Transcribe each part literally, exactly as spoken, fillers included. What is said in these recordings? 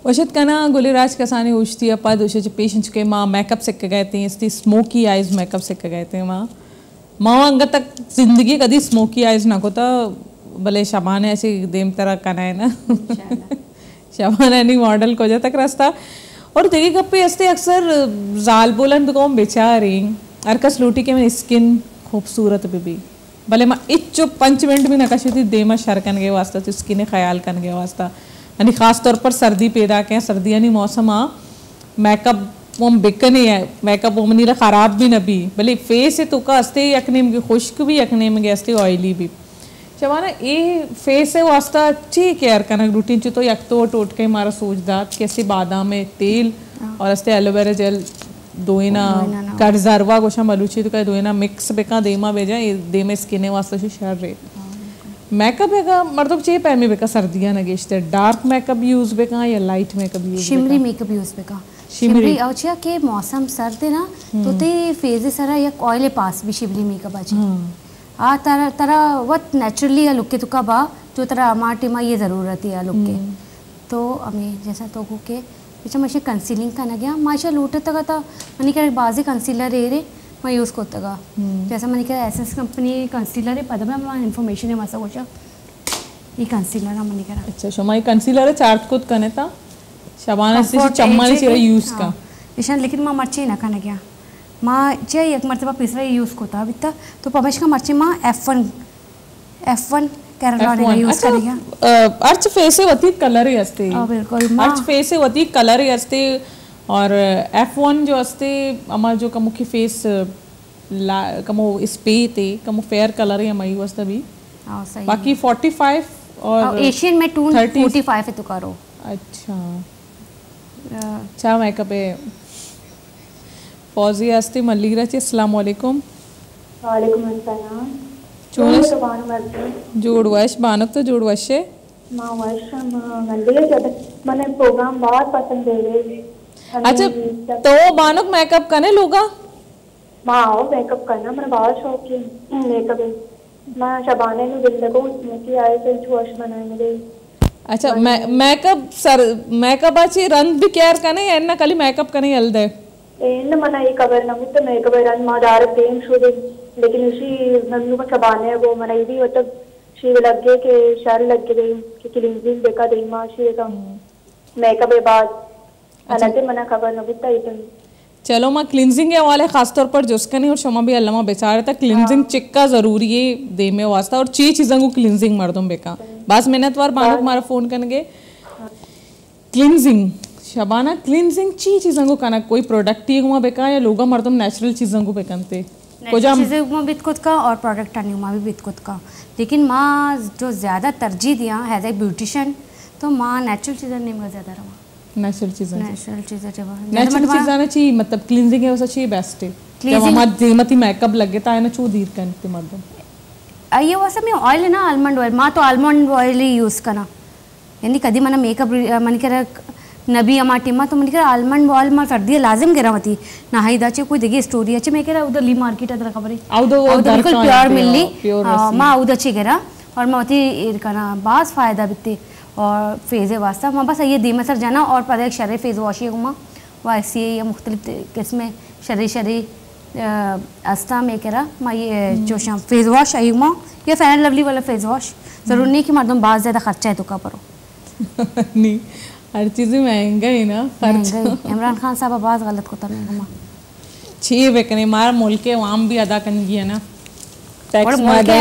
वशत कना गुलिराज कसानी उछती अपा दोषे पेशेंट के माँ मेकअप सिक्क गए थे इसकी स्मोकी आइज मेकअप सिक्क गए थे माँ माँ अंग तक जिंदगी कभी स्मोकी आइज ना कोता भले शबान ऐसी देम तरह कना है ना शबान ऐनी मॉडल को जाता रास्ता और देखिए कब पे ऐसे अक्सर जाल बोलन तो कौन बेचारी अरकस लूटी के में स्किन खूबसूरत भी भले माँ इच्चो पंच मिनट भी नकाशी थी देमा शर कन गए वास्ता तो स्किन ख्याल कन गए वास्ता यानी खास तौर पर सर्दी पैदा के सर्दी यानी मौसम आ मेकअप वो बिकने है मेकअप वो मनीला ख़राब भी न भी भले फेस है तो का अस्ते यकने में खुश्क भी यकने में अस्ते ऑयली भी शबाना ये फेस है वास्ता अच्छी केयर करना रूटीन चो तो यक तो टोट के हमारा सोचदा कैसे बादाम में तेल और अस्ते एलोवेरा जेल दोइना कर्जरवा गोशा मलूची तो का दोइना मिक्स बेका देमा बेजा देमे स्किन वास्ता से शर रे मेकअप बेका मर्दों चे पैमी बेका सर्दियां नगेशते डार्क मेकअप यूज बेका या light makeup use shimmery makeup use बेका शिमरी औचिया के मौसम सर्द है ना तो ते फेज सरा या ऑयल पास भी शिमरी मेकअप आचे आ तरह तरह वत नेचुरली लुक के तुका बा जो तरह अमाटे मा ये जरूरत है लुक के तो हमें जैसा तो को के पीछे मशे कंसीलिंग का ना गया माशा लूटे तक था मनी के बाजी कंसीलर रे रे मैं यूज़ करता गा जैसा मैंने कहा एसेंस कंपनी कंसीलर है पता है मैं इन्फॉर्मेशन है मसा कुछ ये कंसीलर है मैंने कहा अच्छा शमाई कंसीलर है चार्ट खुद करने था शबाना से चम्मा ने चिरा यूज़ का इशान लेकिन माँ मर्ची ना करना क्या माँ चाहिए एक मर्तबा पिसरा यूज़ करता अभी तक तो पमेश का मर्ची माँ F one F one Carolina use करेगा अर्च फेस है वती कलर ही अस्ते बिल्कुल अर्च फेस है वती कलर ही अस्ते और एफ वन जो अस्ते अमर जो कमो की फेस कमो स्पे थे कमो फेयर कलर है मई वस्ता भी बाकी फोर्टी फाइव और एशियन में टू फोर्टी फाइव है तो करो अच्छा अच्छा मेकअप है फौजी अस्ते मल्लीरा चे अस्सलाम वालेकुम वालेकुम अस्सलाम चोनस बानु मर्दे जोड़वश बानुक तो जोड़वशे मां वर्ष मल्लीरा चद मने प्रोग्राम बहुत पसंद है रे अच्छा तो बानुक मेकअप करने लोगा माँ मेकअप करना मेरा बहुत शौक है मेकअप है माँ शबाने में बिंदे को स्मोकी आए से वॉश बनाए मेरे अच्छा मेकअप सर मेकअप अच्छी रंग भी केयर करने या ना खाली मेकअप करने हल दे इन मना ये कवर ना मुझे मेकअप है रंग माँ डायरेक्ट पेन शो दे लेकिन उसी नन्नू को शबाने वो मना ये भी मतलब शी लग गए कि शर लग गए कि क्लींजिंग देखा दे माँ शी का मेकअप है बाद हालांकि मना खबर न बिता इतन चलो माँ क्लिनजिंग के वाले खास तौर पर जोस्का नहीं और शमा भी अल्लाह बेचारे था क्लिनजिंग चिक्का जरूरी है दे में वास्ता और ची चीज़ों को क्लिनजिंग मर्दों बेका बस मेहनत वार बानक मारा फोन करने क्लिनजिंग शबाना क्लिनजिंग ची चीज़ों को करना कोई प्रोडक्ट ही हुआ बेका या लोगा मर्दों नेचुरल चीज़ों को बेकनते चीज़ें हुआ बितकुत का और प्रोडक्ट आने हुआ भी बितकुत का लेकिन माँ जो ज़्यादा तरजीह दिया हैज़ ए ब्यूटिशियन तो माँ नेचुरल चीज़ें नहीं ज़्यादा रहा नेचुरल चीज़ें नेचुरल चीज़ें जब नेचुरल चीज़ें ना चाहिए मतलब क्लींजिंग है वो सच्ची बेस्ट है जब हमारे जेमती मेकअप लगे ता है ना चू दीर करते मर्दों ये वैसे में ऑयल है ना आलमंड ऑयल माँ तो आलमंड ऑयल ही यूज़ करना यानी कभी मना मेकअप मन कह नबी अमा टीमा तो मन कह आलमंड ऑयल माँ सर्दी लाजिम गिरा मती ना हाई दाचे कोई देखिए स्टोरी अच्छे मैं कह रहा उधर ली मार्केट अदर खबर है बिल्कुल प्योर मिलनी माँ उधर अच्छी गिरा और मैं होती करना बास फ़ायदा बिकते और फेज़ वास्ता माँ बस ये दीमा सर जाना और पर एक शर्रे फेज़ वॉश माँ वैसे ये मुख्तलिफ किस्में शर्री शर्री अस्ता में कह रहा माँ ये जो शाम फेज़ वॉश आई माँ ये फैन लवली वाला फेज़ वॉश ज़रूर नहीं कि मर्दम बहुत ज़्यादा खर्चा है तो का परो नहीं हर चीज़ महंगा ही ना महंगा इमरान खान साहब बहुत गलत को तमें माँ छी बेकने मार मुल्क के वाम भी अदा करनी है ना और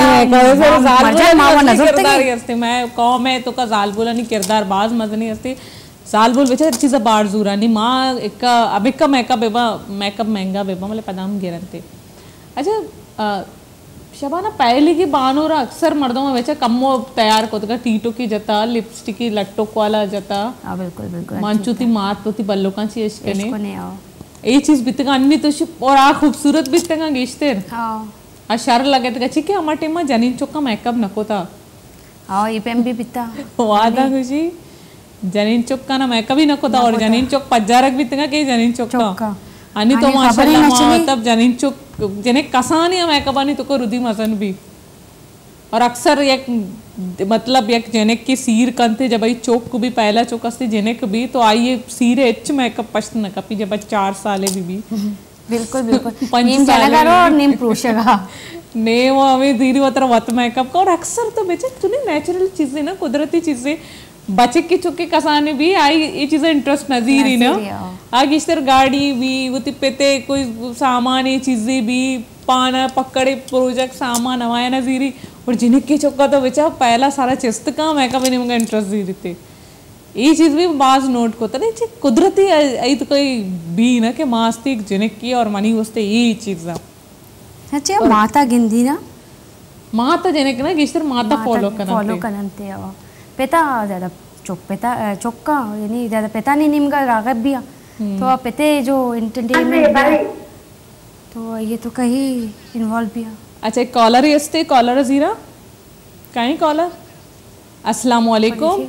मैं कौम है तो का जाल बोला नहीं किरदार बाज मज नहीं हस्ती साल बोल बेचा चीज़ बाढ़ जूरा नहीं माँ एक अब एक का मेकअप बेबा मेकअप महंगा बेबा मतलब पदाम गिरनते अच्छा शबाना पहले की बानो रहा अक्सर मर्दों में बेचा कमो तैयार को तो टीटो की जता लिपस्टिक की लट्टो वाला जता बिल्कुल बिल्कुल मानचुती मात होती बल्लो का चीज कने ये चीज़ बितगा अन्नी तो और आ खूबसूरत बितगा गेश्ते आ शर लगे तो ठीक है हमारे टीम में जनीन चौक का मेकअप नको था हाँ ये पेम भी पिता वादा खुशी जनीन चौक का ना मेकअप ही नको था और जनीन चौक पज्जारक भी तंगा के जनीन चौक का अनि तो माशाल्लाह तब जनीन चौक जने कसानी मेकअप आनी तो को रुदी मसन भी और अक्सर एक मतलब एक जेनेक की सीर कंते जब आई चोक को भी पहला चोक अस्ते जेनेक भी तो आइए सीरे एच मेकअप पश्त न कपी जब चार साले भी भी बिल्कुल बिल्कुल नीम जनगारो और नीम प्रूशगा ने वो हमें धीरे वतर वत मेकअप का और अक्सर तो बेचे तूने नेचुरल चीजें ना कुदरती चीजें बचे की चुके कसाने भी आई ये चीजें इंटरेस्ट नजीर ही ना आगे इस तरह गाड़ी भी वो तिप्पते कोई सामान ये चीजें भी पाना पकड़े प्रोजेक्ट सामान हमारे नजीरी और जिन्हें की चुका तो बेचा पहला सारा चिस्त का मेकअप इन्हें मुझे इंटरेस्ट दी रहते ये चीज भी बाज नोट को तो नहीं कुदरती आई तो कोई भी ना कि मास्तिक जिन्हें की और मनी वस्ते ये चीज अच्छा माता गिंदी ना माता जिन्हें ना किस तरह माता फॉलो करना फॉलो करते हैं पेता ज़्यादा चौक पेता चौका यानी ज़्यादा पेता नहीं निम्गा रागब भी तो आप पेते जो एंटरटेनमेंट तो ये तो कहीं इन्वॉल्व भी है अच्छा एक कॉलर ही अस्ते कॉलर ज़ीरा कहीं कॉलर अस्सलाम वालेकुम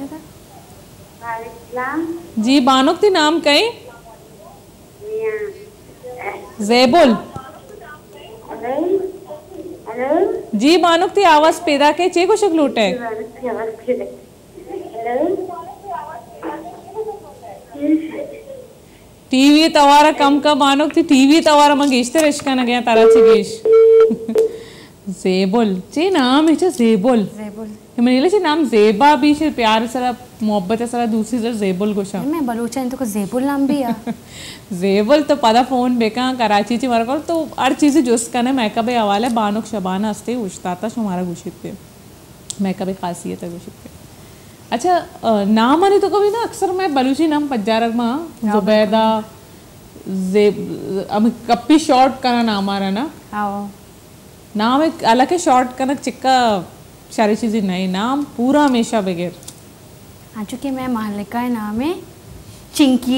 जी बानुक थी नाम कहीं ज़ेबुल जी बानुक थी आवाज़ पैदा के चे को शक लूटे टीवी तवारा कम का बानुक थी टीवी तवारा मंगेशते रिश्का न गया तारा से गेश ज़ेबुल चे नाम है चे ज़ेबुल ज़ेबुल मैंने ले चे नाम ज़ेबा भी शे प्यार सरा मोहब्बत सरा दूसरी सर ज़ेबुल गोशा मैं बलूचा तो को ज़ेबुल नाम भी है ज़ेबुल तो पता फोन बेका कराची ची मरकर तो हर चीज़ जोस का ने मेकअप है हवाले बानुक शबाना हस्ते उश्ताता शुमारा गुशित पे मेकअप एक खासियत है गुशित पे अच्छा नाम आने तो कभी ना अक्सर मैं बलूची नाम पज्जारक माँ जुबैदा ज़ेब अब कप्पी शॉर्ट का नाम आ रहा ना हाँ नाम एक अलग है शॉर्ट कनक चिक्का सारी चीज़ें नहीं नाम पूरा हमेशा बगैर हाँ चूँकि मैं मालिका है नाम है चिंकी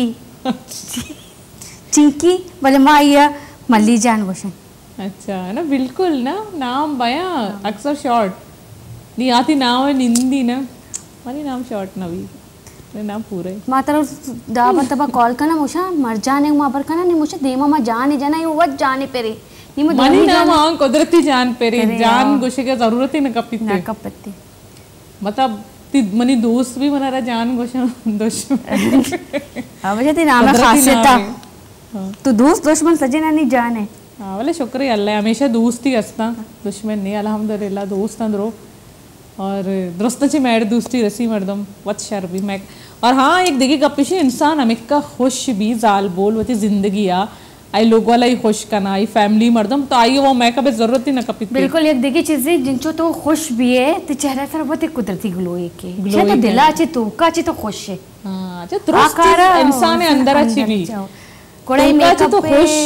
चिंकी बोले माँ ये मल्ली जान वोशन अच्छा है ना बिल्कुल ना नाम बया अक्सर शॉर्ट नहीं आती नाम है निंदी ना मानी नाम शॉर्ट ना भी नाम पूरे माँ तरफ दा बतबा कॉल करना मुझे मर जाने माँ पर करना नहीं मुझे देमा माँ जाने जाना ये वक्त जाने पे रे मनी नाम आंग कुदरती जान पे रे जान गुशे के जरूरत ही न कपीते न कपते मतलब ती मनी दोस्त भी मना रहा जान गुशा दुश्मन हाँ वजह ती नाम खासियत था तो दोस्त दुश्मन सजे ना नहीं जाने हाँ वाले शुक्रिया अल्लाह हमेशा दोस्त ही हंसता दुश्मन नहीं अल्हम्दुलिल्लाह दोस्त अंदरो और दुरुस्त ची मैड दोस्ती रसी मर्दम वत शर भी मैं और हाँ एक देखिए कपिशी इंसान हमें खुश भी जाल बोल वती जिंदगी आ आई लोग वाला ही खुश करना आई फैमिली मर्दम तो आई वो मेकअप जरूरत ही ना कपी बिल्कुल एक देखिए चीजें जिनको तो खुश भी है तो चेहरा सर बहुत कुदरती ग्लो है के चाहे तो दिला चे तो का चे तो खुश है हां अच्छा दुरुस्त इंसान है अंदर अच्छी भी कोई मेकअप तो खुश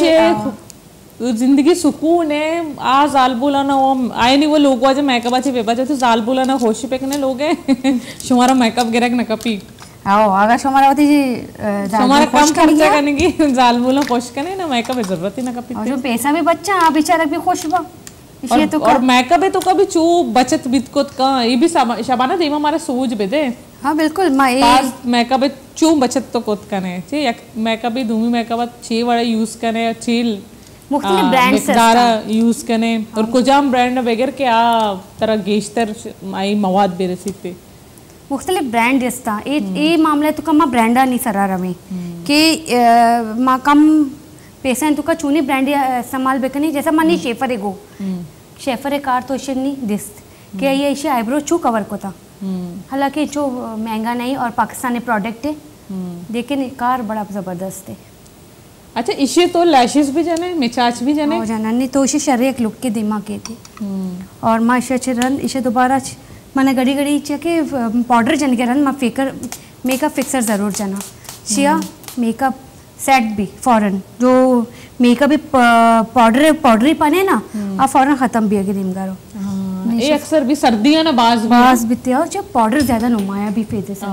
है जिंदगी सुकून है आ जाल बोला ना वो आए नहीं वो लोग आज मेकअप अच्छे पेपर जो तो जाल बोला ना खुश पे कने लोग हैं शुमारा मेकअप गिरक ना कपी आओ अगर शुमारावती जी शुमारा कम खर्चा करने की जाल बोला खुश करने ना मेकअप जरूरत ही ना कपी और जो पैसा भी बच्चा आप बेचारा भी खुश बा और, तो और मेकअप है तो कभी चू बचत बितकोत का ये भी शबाना देमा हमारा सोच बेदे हाँ बिल्कुल मैं पास मेकअप है चू बचत तो कोत करने चे एक मेकअप है दूमी मेकअप छे वाला यूज करने छे मुख्तलिफ ब्रांड से दारा यूज करने और कुजाम ब्रांड वगैरह के आ तरह गेस्टर आई मवाद बेरसीते मुख्तलिफ ब्रांड जस्ता ए ए मामले तो कम ब्रांडा नहीं सरारा में कि माँ कम पैसा तो का चूनी ब्रांड इस्तेमाल बेकनी जैसा मानी शेफर एगो शेफर ए कार तो इसे नहीं दिस्त कि ये इसे आईब्रो चू कवर को था हालांकि जो महंगा नहीं और पाकिस्तानी प्रोडक्ट है लेकिन कार बड़ा ज़बरदस्त है अच्छा इसे तो लैशेस भी जाने मिचाच भी जाने हो जाना नहीं तो इसे शरीर एक लुक के दिमाग के थे और माँ इसे अच्छे रन इसे दोबारा मैंने घड़ी घड़ी के पाउडर जन के रन माँ फेकर मेकअप फिक्सर ज़रूर जाना शिया मेकअप सेट भी फ़ौरन जो मेकअप भी पाउडर पाउडर ही पाने ना आप फ़ौरन ख़त्म भी अगर निमगारो ये अक्सर भी सर्दियाँ ना बाज बाज बीते और जब पाउडर ज़्यादा नुमाया भी फेदे से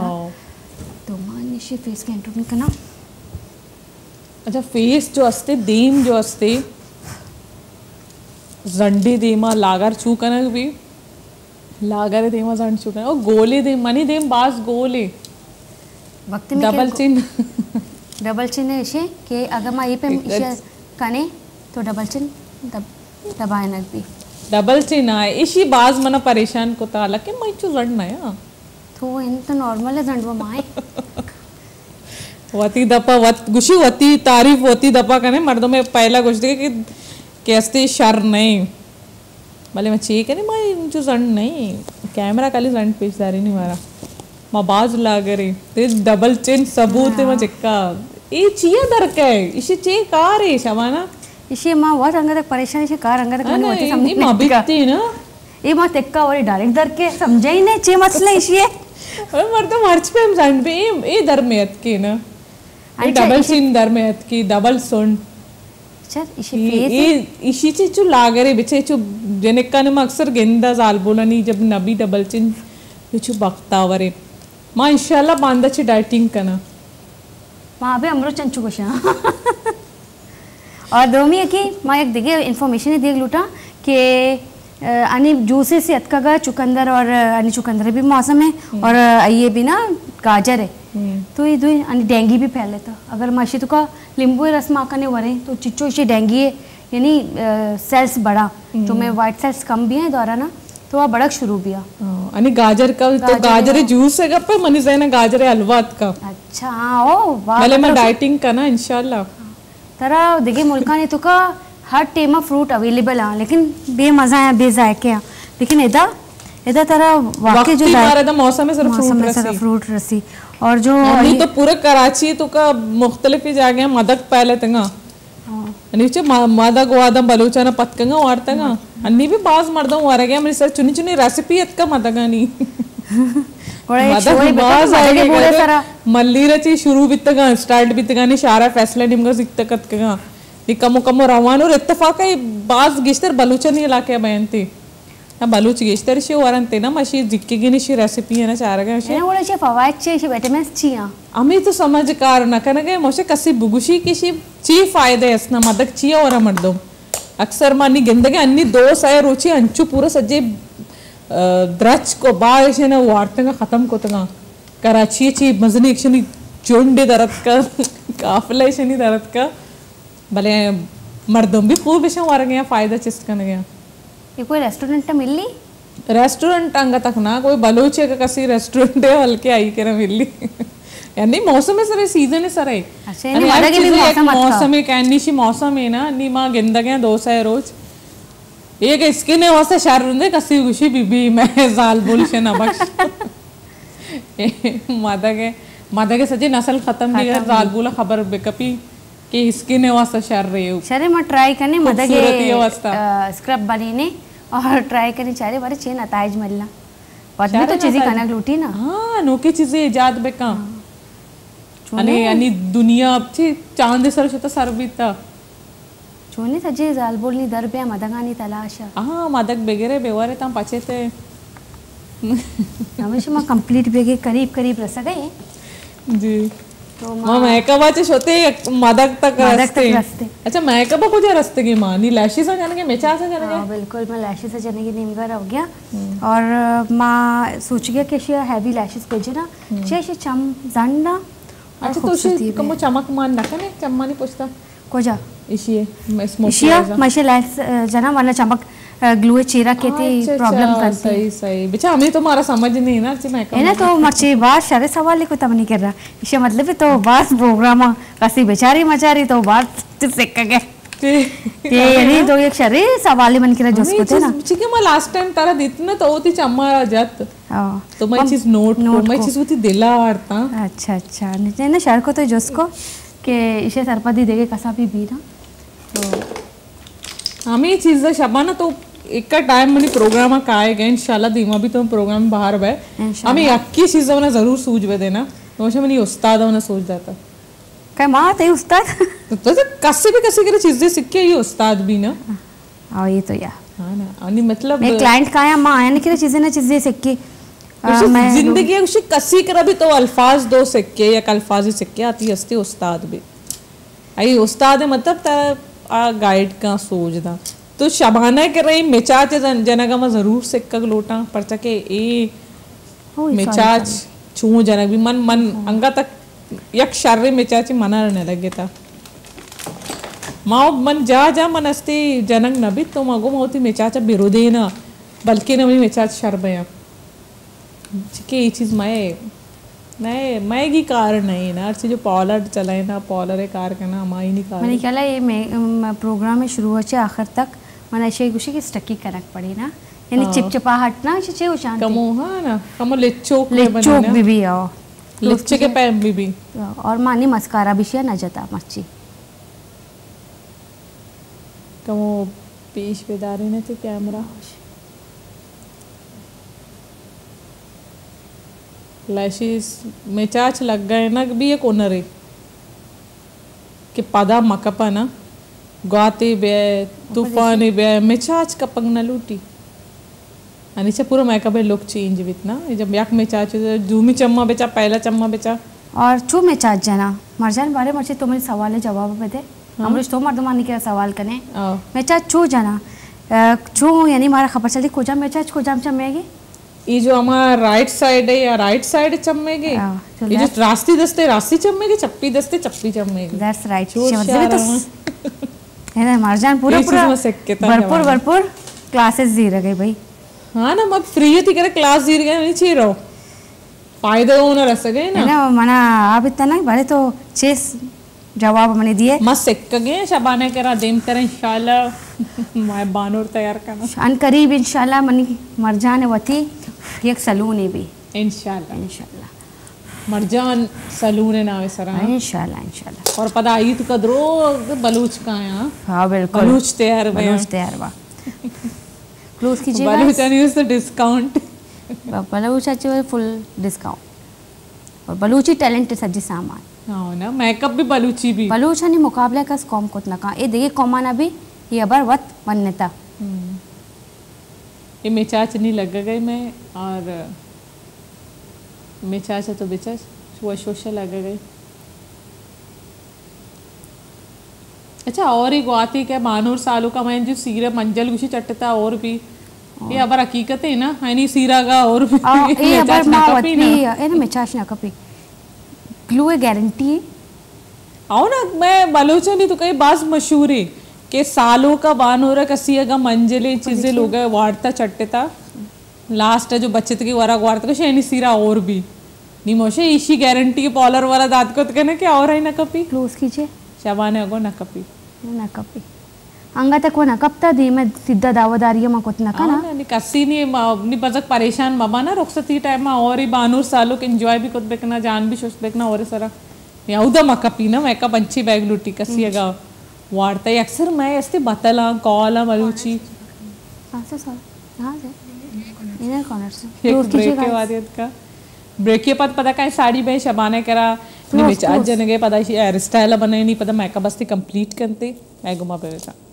तो माँ निशे फेस के इंट्रोमेंट करना अच्छा फेस जो असते देम जो असते जंडी देमा लागर चू कनक भी लागर देमा जंड चू कनक और गोले देम मनी देम बास गोले वक्त में डबल चिन डबल चिन है इसे कि अगर मैं ये पे इसे कने तो डबल चिन दब दबाए नक भी डबल चिन आहे इशी बाज मना परेशान को ताला के मैं चू जड नाही हा तो इन तो नॉर्मल है जंडवा माय वती दपा वत गुशी वती तारीफ वती दपा कने मर्दों में पहला कुछ दे कि कैसे शर नहीं भले मैं चेक है मैं जो जड नहीं कैमरा काली जंड पेशदारी नहीं मारा मां बाज लागरे ते डबल चिन सबूत है मैं चिक्का ये चिया दरक है इसे चे कार है शबाना इसे मां बहुत अंग तक परेशान इसे कार अंग तक नहीं होती समझ मां बिकती ना ये मां तेक्का और डायरेक्ट दर के समझे ही नहीं चे मसला इसे और मर्द मार्च पे हम जंड पे ये दर में अत की ना ये डबल चिन दर में अत की डबल सुन चल इसे ये इसी चीज जो लागरे बिचे जो जनक्का ने अक्सर गेंदा जाल बोला नहीं जब नबी डबल चिन जो बकता वरे मां इंशाल्लाह बांधा ची डाइटिंग करना वहाँ पे अमृत चंचू कुछ और दोमी है कि मैं एक देखिए इन्फॉर्मेशन देख लूटा कि अनि जूसे से अतका चुकंदर और अनि चुकंदर भी मौसम है और ये भी ना गाजर है तो ये दो अनि डेंगू भी फैले था अगर माशी तो का नींबू रस माका ने वरे तो चिच्चो इसे डेंगू है यानी सेल्स बड़ा जो में वाइट सेल्स कम भी हैं द्वारा ना तो वह बड़क शुरू भी अनि गाजर का तो गाजर जूस है गप्पे मनी से ना गाजर हलवा का अच्छा ओ वाह भले मैं डाइटिंग करना इंशाल्लाह तरा देखिए मुल्का ने तो का हर टेमा फ्रूट अवेलेबल है लेकिन बेमजा है बेजायके है लेकिन इधर इधर तरह वाकई जो है मौसम में सिर्फ मौसम में सिर्फ फ्रूट रसी और जो अभी तो पूरे कराची तो का मुख्तलिफ जगह मदक पहले तंगा नीचे मदक वादम बलूचाना पतकंगा वारतंगा अन्नी भी बाज मर्दों वारगे मेरी सर चुनी चुनी रेसिपी अतका मदगा नहीं मल्ली रची शुरू बितगा स्टार्ट बितगा ने शारा फैसला निमगा सिक्तकतगा नी कमो कमो रवान और इत्तफाक है बाज गिश्तर बलूचन इलाके बयनती ना बलूच गिश्तर शे वरंते ना मशी जिक्की गिनी शी रेसिपी है ना चारगा शे ना बोले शे फवाइद चे शे विटामिन्स चिया अमी तो समझकार न कनगे मोशे कसी बुगुशी की शी ची फायदे असना मदक चिया और मर्दो अक्सर मानी गिंदगे अन्नी दो साय रुचि अंचु पूरा सज्जे द्रच को बार शे ना वार्तंगा खत्म को तंगा कराची ची मजनी एक्शनी जोंडे दरद का काफले शनी दरद का भले मर्दों भी खूब ऐसा वार गया फायदा चिस्त करने गया ये कोई रेस्टोरेंट मिली रेस्टोरेंट अंग तक ना कोई बलूचे का कसी रेस्टोरेंट है हल्के आई के ना मिली यानी मौसम है सर सीजन है सर अच्छा यानी वादा के भी मौसम अच्छा मौसम है कहनी शी मौसम है ना नी मां गिंदा गया दो है रोज ये के स्किन है वास्ते शहर रुंदे कसी खुशी बीबी मैं जाल बोल से ना बख्श मादा के मादा के सच्ची नस्ल खत्म भी है जाल बोला खबर बेकपी कि स्किन है वास्ते शहर रही हो शरे मैं ट्राई करने मादा के स्क्रब बनीने और ट्राई करने चाहे बारे चेन अताइज मिलना पत्नी तो चीज़ें खाना लूटी ना हाँ नोकी चीज़ें इजाद बेका अने यानी दुनिया अब ची चांद सर शता सर बीता चोने सजे जाल बोलनी दर पे मदगानी तलाशा हाँ मदक बेगरे बेवारे तां पचे थे हमेशा मैं कंप्लीट बेगे करीब करीब रस गए जी तो मां मैकअप आचे होते मदक तक रस्ते अच्छा मैकअप को जो रस्ते की मां नी लैशेस जाने के मेचा से जाने के हां बिल्कुल मैं लैशेस से जाने की नीमगर हो गया और मां सोच गया कि ये हैवी लैशेस पे जना छे छे चम जंडा अच्छा तो उसे कमो चमक मान ना कने चम्मा नहीं पूछता कोजा इशिए मैं स्मोक इशिया मशे लैस जना वरना चमक ग्लू चेहरा कहते प्रॉब्लम करती सही सही बेचा हमें तो हमारा समझ नहीं ना अच्छी मैकअप है ना तो मर्ची बात सारे सवाल को तब नहीं कर रहा इसे मतलब तो बात प्रोग्राम कसी बेचारी मचारी तो बात सेक गए ते यानी तो एक शरीर सवाल मन के जोस को थे ना ठीक है मैं लास्ट टाइम तारा दितना तो होती चम्मा जात हां तो मैं चीज नोट मैं चीज होती दिला आरता अच्छा अच्छा नहीं ना शहर को तो जोस को के इसे सरपदी देगे कसा भी भी ना तो हमें ये चीज़ शबाना तो एक का टाइम मनी प्रोग्राम का आएगा इंशाल्लाह धीमा भी तो प्रोग्राम बाहर बे हमें अक्की चीज़ होना ज़रूर सूझ बे देना तो मुझे मनी उस्ताद होना सोच जाता क्या माँ ते उस्ताद तो तो कसी भी कसी के चीज़ें सीखे ये उस्ताद भी ना हाँ ये तो यार हाँ ना अनि मतलब मैं क्लाइंट का या माँ यानी कि चीज़ें ना चीज़ें सीखे जिंदगी उसे कसी करा भी तो अल्फाज दो सिक्के या अल्फाज सिक्के आती हस्ती उस्ताद भी आई उस्ताद है मतलब आ गाइड का सोचदा तो शबाना के रही मिचाच जनक में जरूर सिक्का लोटा परचा के ए मिचाच छू जनक भी मन मन अंगा तक यक शर्रे मिचाच मना रहने लगे था माओ मन जा जा मन अस्ते जनंग नबी तो मगो मोती मेचाचा बिरोदे ना बल्कि नवी मेचाच शर्बया चिके ये चीज मैं नहीं मैं की कार नहीं ना अर्ची जो पॉलर चलाए ना पॉलर है कार का ना माई नहीं कार मैंने क्या ये मैं प्रोग्राम में शुरू होचे आखिर तक मन ऐसे कुछ की स्टकी करक पड़ी ना यानी चिपचिपाहट ना ऐसे वो शांति कमो हाँ ना कमो लेचोक लेचोक भी भी आओ लेच्चे के पैम भी भी और मानी मस्कारा भी शेयर न जाता मच्छी कमो पेश बेदारी ने तो कैमरा लैशेस मेचाच लग गए ना भी एक ओनर है कि पदा मकपा ना गाते बे तूफान बे मेचाच कपंग न लूटी आणि चे पूरा मेकअप लुक चेंज विथ ना जब याक मेचाच जूमी चम्मा बेचा पहला चम्मा बेचा और छू मेचाच जना मरजान बारे मर्चे तुम्हारे सवाल है जवाब पे दे हम तो मर्दमानी के सवाल कने मेचाच छू जना छू यानी हमारा खबर चली कोजा मेचाच कोजाम चमेगी ये जो हमारा राइट साइड है या राइट साइड चम्मेगे ये जो रास्ती दस्ते रास्ती चम्मेगे चप्पी दस्ते चप्पी चम्मेगे दैट्स राइट है मरजान पूरा पूरा भरपूर भरपूर क्लासेस दी रहे भाई हाँ ना मग फ्री थी करे क्लास दी रहे नहीं चाहिए रहो फायदा होना रह सके ना ना मना आप इतना नहीं बड़े तो चेस जवाब मैंने दिए मस्त सिक्क गए शबाने करा देम करे इंशाल्लाह मैं बानूर तैयार करना अन करीब इंशाल्लाह मनी मरजान वती एक सलून है भी इंशाल्लाह इंशाल्लाह मरजान सलून है ना वैसा इंशाल्लाह इंशाल्लाह और पता आई तो कदरो बलूच का है हाँ बिल्कुल बलूच तैयार बा बलूच तैयार बा क्लोज कीजिएगा बलूच यानी उससे डिस्काउंट बलूच अच्छे फुल डिस्काउंट और बलूची टैलेंट सज्जी सामान हाँ ना मेकअप भी बलूची भी बलूच नहीं मुकाबले का कौम को ना ये देखिए कौमाना भी ये अबर वत मन्नता ये मेचाच नहीं लग गई मैं और मेचाच तो बेचाच वो सोशल लग गई अच्छा और एक आती क्या बानूर सालों का मैं जो सीरा मंजल गुशी चटता और भी ये अबर हकीकत है ना है नहीं सीरा का और भी ये अबर मावत भी है ना मेचाच ना कभी ग्लू है गारंटी है आओ ना मैं बलोचा नहीं तो कई बात मशहूर है कि सालों का बानूरा कसी का मंजले चीजें लोग वाड़ता चट्टेता लास्ट है जो बचत की वरा वाड़ता कुछ नहीं सीरा और भी नहीं मोशे इसी गारंटी के पॉलर वाला दांत को तो कहना क्या और है ना कपी क्लोज कीजिए शबाने को ना कपी ना कपी अंगा तक वो ना कपता दी मैं सिद्धा दावदारी में कुछ ना ना नहीं कसी नहीं नहीं बजक परेशान बाबा ना रुखसती टाइम में और ही बानूर सालों के एंजॉय भी कुछ देखना जान भी सोच देखना और सारा याऊदा मकपी ना मैं का पंची बैग लूटी कसी है गा वार्ता है अक्सर मैं ऐसे बतला कॉला मलूची हाँ से सर हाँ से इधर कॉर्नर से एक ब्रेक के बाद का ब्रेक के बाद पता का साड़ी में शबाने करा नहीं बेचार जने के पता हेयर स्टाइल बने नहीं पता मेकअप बस कंप्लीट करते मैं घुमा पे